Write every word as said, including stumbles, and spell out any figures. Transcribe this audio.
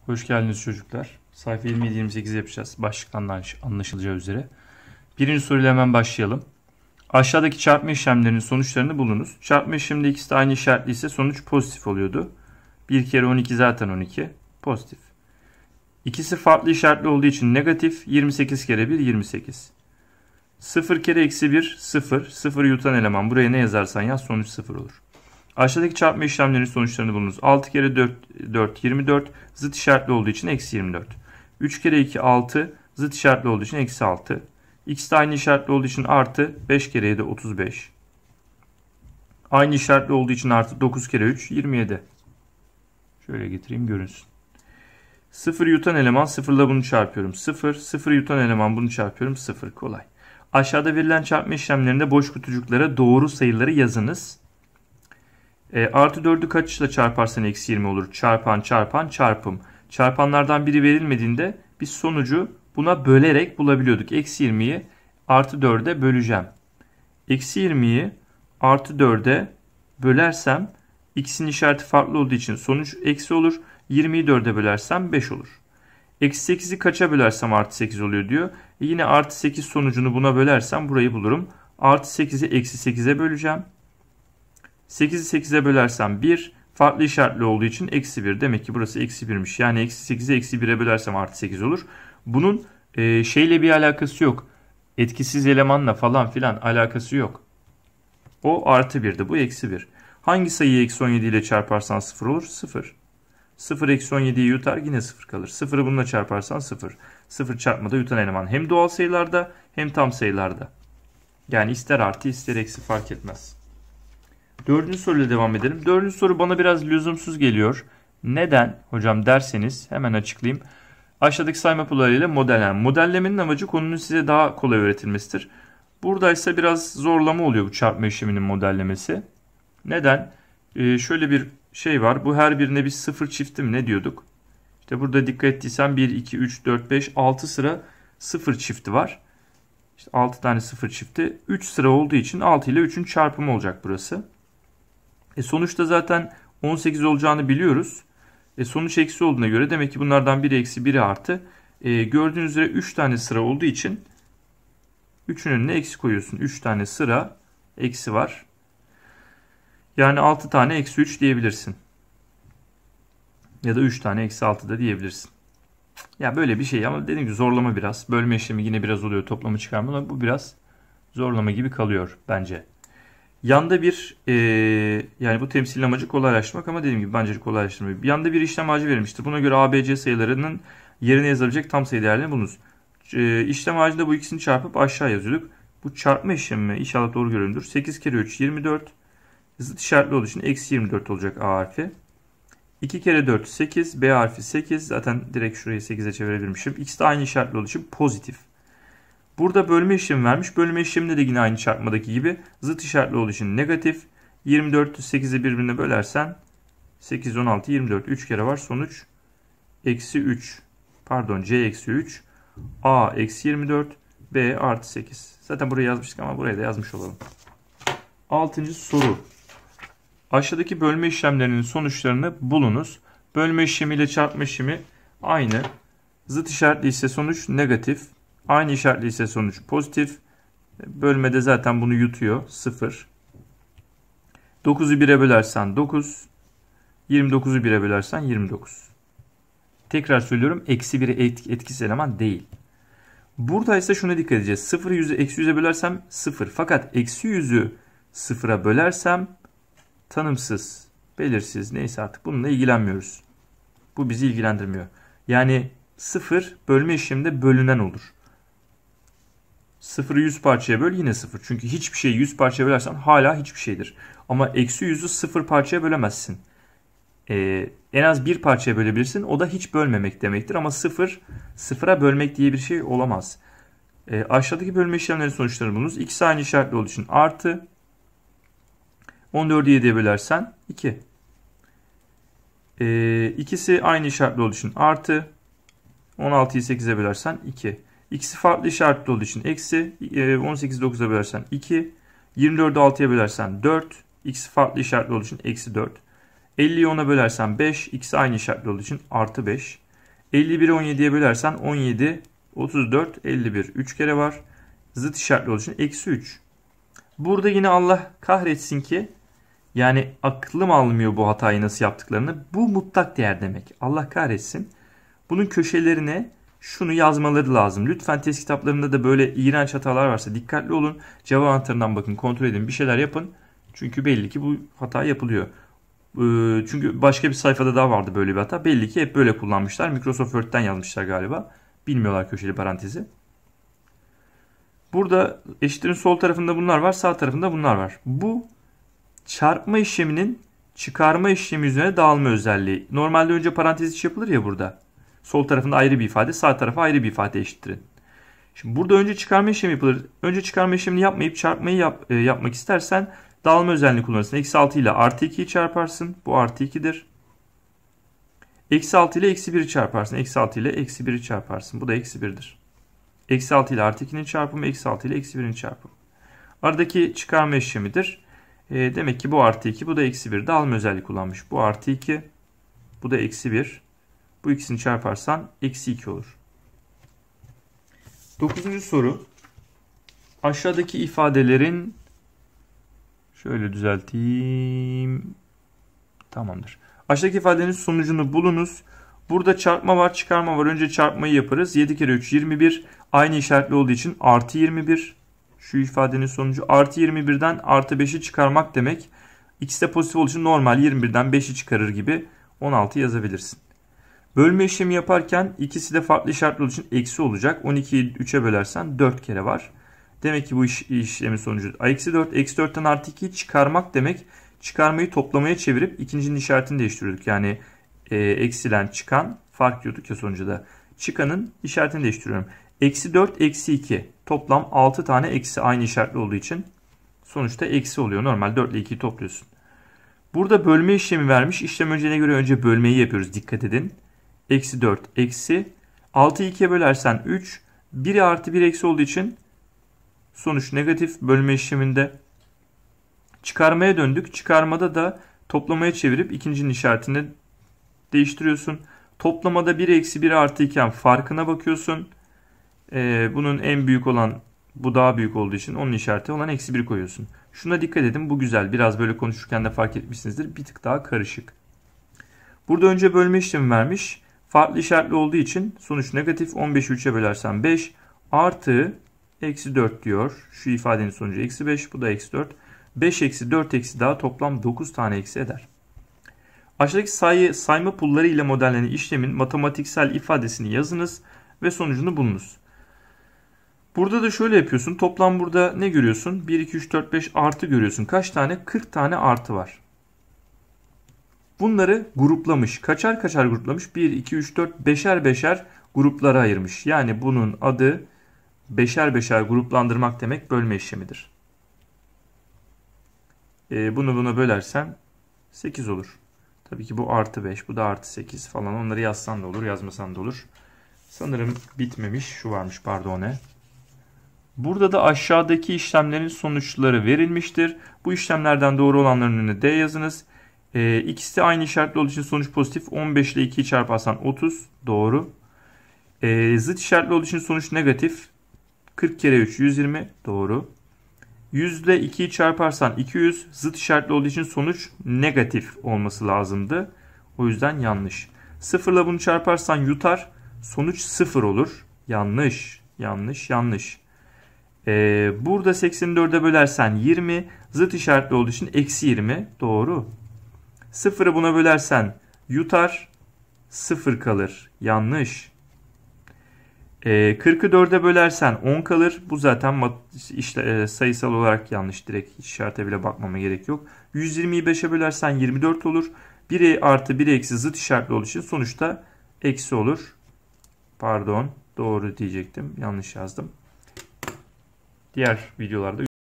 Hoş geldiniz çocuklar. Sayfa yirmi yedi yirmi sekiz yapacağız. Başlıktan anlaşılacağı üzere. Birinci soruyla hemen başlayalım. Aşağıdaki çarpma işlemlerinin sonuçlarını bulunuz. Çarpma işleminde ikisi de aynı işaretli ise sonuç pozitif oluyordu. bir kere on iki zaten on iki. Pozitif. İkisi farklı işaretli olduğu için negatif. yirmi sekiz kere bir yirmi sekiz. sıfır kere eksi bir sıfır. sıfır yutan eleman. Buraya ne yazarsan yaz sonuç sıfır olur. Aşağıdaki çarpma işlemlerinin sonuçlarını bulunuz. altı kere dört, dört yirmi dört. Zıt işaretli olduğu için eksi yirmi dört. üç kere iki altı. Zıt işaretli olduğu için eksi altı. İkisi de aynı işaretli olduğu için artı. beş kere yedi otuz beş. Aynı işaretli olduğu için artı. dokuz kere üç yirmi yedi. Şöyle getireyim görünsün. sıfır yutan eleman sıfır ile bunu çarpıyorum. sıfır. sıfır yutan eleman bunu çarpıyorum. sıfır. Kolay. Aşağıda verilen çarpma işlemlerinde boş kutucuklara doğru sayıları yazınız. E, artı dördü kaçla çarparsan eksi yirmi olur. Çarpan çarpan çarpım. Çarpanlardan biri verilmediğinde biz sonucu buna bölerek bulabiliyorduk. Eksi yirmiyi artı dörde böleceğim. Eksi yirmiyi artı dörde bölersem x'in işareti farklı olduğu için sonuç eksi olur. yirmiyi dörde bölersem beş olur. Eksi sekizi kaça bölersem artı sekiz oluyor diyor. E yine artı sekiz sonucunu buna bölersem burayı bulurum. Artı sekizi eksi sekize böleceğim. sekizi sekize bölersem bir. Farklı işaretli olduğu için eksi bir. Demek ki burası eksi birmiş. Yani eksi sekizi eksi bire bölersem artı sekiz olur. Bunun e, şeyle bir alakası yok. Etkisiz elemanla falan filan alakası yok. O artı birdi. Bu eksi bir. Hangi sayıyı eksi on yedi ile çarparsan sıfır olur? sıfır. sıfır eksi on yediyi yutar yine sıfır kalır. sıfırı bununla çarparsan sıfır. sıfır çarpmada yutan eleman. Hem doğal sayılarda hem tam sayılarda. Yani ister artı ister eksi fark etmez. Dördüncü soruyla devam edelim. Dördüncü soru bana biraz lüzumsuz geliyor. Neden hocam derseniz hemen açıklayayım. Aşağıdaki sayma pullarıyla modelleme. Modellemenin amacı konunun size daha kolay öğretilmesidir. Buradaysa biraz zorlama oluyor bu çarpma işleminin modellemesi. Neden? Ee, şöyle bir şey var. Bu her birine bir sıfır çifti mi ne diyorduk? İşte burada dikkat ettiysen bir, iki, üç, dört, beş, altı sıra sıfır çifti var. İşte altı tane sıfır çifti. üç sıra olduğu için altı ile üçün çarpımı olacak burası. E sonuçta zaten on sekiz olacağını biliyoruz. E sonuç eksi olduğuna göre demek ki bunlardan biri eksi biri artı. E gördüğünüz üzere üç tane sıra olduğu için üçün önüne eksi koyuyorsun. üç tane sıra eksi var. Yani altı tane eksi üç diyebilirsin. Ya da üç tane eksi altı da diyebilirsin. Ya böyle bir şey ama dediğim gibi zorlama biraz. Bölme işlemi yine biraz oluyor. Toplamı çıkarma ama bu biraz zorlama gibi kalıyor bence. Yanda bir e, yani bu temsilin amacı kolaylaştırmak ama dediğim gibi bence kolaylaştırmak. Yanda bir işlem ağacı verilmiştir. Buna göre A, B, C sayılarının yerine yazabilecek tam sayı değerlerini bulunuz. E, işlem ağacında bu ikisini çarpıp aşağı yazıyorduk. Bu çarpma işlemi inşallah doğru görünümdür. sekiz kere üç yirmi dört. Zıt işaretli olduğu için eksi yirmi dört olacak A harfi. iki kere dört sekiz. B harfi sekiz. Zaten direkt şurayı sekize çevirebilmişim. İkisi de aynı işaretli olduğu için pozitif. Burada bölme işlemi vermiş. Bölme işleminde de yine aynı çarpmadaki gibi zıt işaretli olduğu için negatif. yirmi dörtü sekize birbirine bölersen sekiz, on altı, yirmi dört. üç kere var. Sonuç eksi üç. Pardon C eksi üç. A eksi yirmi dört. B artı sekiz. Zaten buraya yazmıştık ama buraya da yazmış olalım. Altıncı soru. Aşağıdaki bölme işlemlerinin sonuçlarını bulunuz. Bölme işlemi ile çarpma işlemi aynı. Zıt işaretli ise sonuç negatif. Aynı işaretli ise sonuç pozitif. Bölmede zaten bunu yutuyor. sıfır. dokuzu bire bölersen dokuz. yirmi dokuzu bire bölersen yirmi dokuz. Tekrar söylüyorum. Eksi biri etkisiz eleman değil. Burada ise şuna dikkat edeceğiz. sıfırı yüze eksi yüze bölersem sıfır. Fakat eksi yüzü sıfıra bölersem tanımsız, belirsiz neyse artık bununla ilgilenmiyoruz. Bu bizi ilgilendirmiyor. Yani sıfır bölme işleminde bölünen olur. sıfırı yüz parçaya böl yine sıfır. Çünkü hiçbir şeyi yüz parçaya bölersen hala hiçbir şeydir. Ama eksi yüzü sıfır parçaya bölemezsin. Ee, en az bir parçaya bölebilirsin. O da hiç bölmemek demektir. Ama sıfır, sıfıra bölmek diye bir şey olamaz. Ee, aşağıdaki bölme işlemlerinin sonuçlarını bulunuz. İkisi aynı işaretli olduğu için artı. on dördü yediye bölersen iki. Ee, ikisi aynı işaretli olduğu için artı. on altıyı sekize bölersen iki. İkisi farklı işaretli olduğu için eksi. on sekizi dokuza bölersen iki. yirmi dördü altıya bölersen dört. İkisi farklı işaretli olduğu için eksi dört. elliyi ona bölersen beş. İkisi aynı işaretli olduğu için artı beş. elli biri on yediye bölersen on yedi, otuz dört, elli bir. üç kere var. Zıt işaretli olduğu için eksi üç. Burada yine Allah kahretsin ki yani aklım almıyor bu hatayı nasıl yaptıklarını. Bu mutlak değer demek. Allah kahretsin. Bunun köşelerine şunu yazmaları lazım. Lütfen test kitaplarında da böyle iğrenç hatalar varsa dikkatli olun. Cevap anahtarından bakın, kontrol edin, bir şeyler yapın. Çünkü belli ki bu hata yapılıyor. Çünkü başka bir sayfada daha vardı böyle bir hata. Belli ki hep böyle kullanmışlar. Microsoft Word'den yazmışlar galiba. Bilmiyorlar köşeli parantezi. Burada eşitlerin sol tarafında bunlar var. Sağ tarafında bunlar var. Bu çarpma işleminin çıkarma işlemi üzerine dağılma özelliği. Normalde önce parantez içi yapılır ya burada. Sol tarafında ayrı bir ifade, sağ tarafa ayrı bir ifade eşittirin. Şimdi burada önce çıkarma işlemi yapılır. Önce çıkarma işlemini yapmayıp çarpmayı yap, e, yapmak istersen dağılma özelliğini kullanırsın. Eksi altı ile artı ikiyi çarparsın. Bu artı ikidir. Eksi altı ile eksi biri çarparsın. Eksi altı ile eksi biri çarparsın. Bu da eksi birdir. Eksi altı ile artı ikinin çarpımı, eksi altı ile eksi birin çarpımı. Aradaki çıkarma işlemidir. E, demek ki bu artı iki, bu da eksi bir. Dağılma özelliği kullanmış. Bu artı iki, bu da eksi bir. Bu ikisini çarparsan eksi iki olur. Dokuzuncu soru. Aşağıdaki ifadelerin şöyle düzelteyim. Tamamdır. Aşağıdaki ifadelerin sonucunu bulunuz. Burada çarpma var, çıkarma var. Önce çarpmayı yaparız. yedi kere üç yirmi bir. Aynı işaretli olduğu için artı yirmi bir. Şu ifadenin sonucu artı yirmi birden artı beşi çıkarmak demek. İkisi de pozitif olduğu için normal yirmi birden beşi çıkarır gibi on altı yazabilirsin. Bölme işlemi yaparken ikisi de farklı işaretli olduğu için eksi olacak. on ikiyi üçe bölersen dört kere var. Demek ki bu iş, işlemin sonucu eksi dört. Eksi dörtten artı ikiyi çıkarmak demek. Çıkarmayı toplamaya çevirip ikincinin işaretini değiştiriyorduk. Yani e, eksilen çıkan fark diyorduk ya sonucuda. Çıkanın işaretini değiştiriyorum. Eksi dört eksi iki. Toplam altı tane eksi aynı işaretli olduğu için sonuçta eksi oluyor. Normal dört ile ikiyi topluyorsun. Burada bölme işlemi vermiş. İşlem önceliğine göre önce bölmeyi yapıyoruz. Dikkat edin. Eksi dört eksi. altıyı ikiye bölersen üç. biri artı bir eksi olduğu için sonuç negatif bölme işleminde. Çıkarmaya döndük. Çıkarmada da toplamaya çevirip ikincinin işaretini değiştiriyorsun. Toplamada bir eksi bir artı iken farkına bakıyorsun. Ee, bunun en büyük olan bu daha büyük olduğu için onun işareti olan eksi bir koyuyorsun. Şuna dikkat edin, bu güzel. Biraz böyle konuşurken de fark etmişsinizdir. Bir tık daha karışık. Burada önce bölme işlemi vermiş. Farklı işaretli olduğu için sonuç negatif. on beşi üçe bölersen beş artı eksi dört diyor. Şu ifadenin sonucu eksi beş. Bu da eksi dört. beş eksi dört eksi daha toplam dokuz tane eksi eder. Aşağıdaki sayı sayma pulları ile modellenen işlemin matematiksel ifadesini yazınız ve sonucunu bulunuz. Burada da şöyle yapıyorsun. Toplam burada ne görüyorsun? bir, iki, üç, dört, beş artı görüyorsun. Kaç tane? kırk tane artı var. Bunları gruplamış. Kaçar kaçar gruplamış? bir, iki, üç, dört, beşer beşer gruplara ayırmış. Yani bunun adı beşer beşer gruplandırmak demek bölme işlemidir. Ee, bunu buna bölersen sekiz olur. Tabii ki bu artı beş, bu da artı sekiz falan. Onları yazsan da olur, yazmasan da olur. Sanırım bitmemiş. Şu varmış, pardon ne? Burada da aşağıdaki işlemlerin sonuçları verilmiştir. Bu işlemlerden doğru olanların önüne D yazınız. Ee, ikisi de aynı işaretli olduğu için sonuç pozitif. on beş ile ikiyi çarparsan otuz. Doğru. Ee, zıt işaretli olduğu için sonuç negatif. kırk kere üç yüz yirmi. Doğru. yüz ile ikiyi çarparsan iki yüz. Zıt işaretli olduğu için sonuç negatif olması lazımdı. O yüzden yanlış. sıfır ile bunu çarparsan yutar. Sonuç sıfır olur. Yanlış. Yanlış. Yanlış. Ee, burada seksen dörde bölersen yirmi. Zıt işaretli olduğu için eksi yirmi. Doğru. sıfırı buna bölersen yutar. sıfır kalır. Yanlış. Ee, kırkı dörde bölersen on kalır. Bu zaten işte, e, sayısal olarak yanlış. Direkt işarete bile bakmama gerek yok. yüz yirmiyi beşe bölersen yirmi dört olur. biri artı biri eksi zıt işaretli olduğu için sonuçta eksi olur. Pardon. Doğru diyecektim. Yanlış yazdım. Diğer videolarda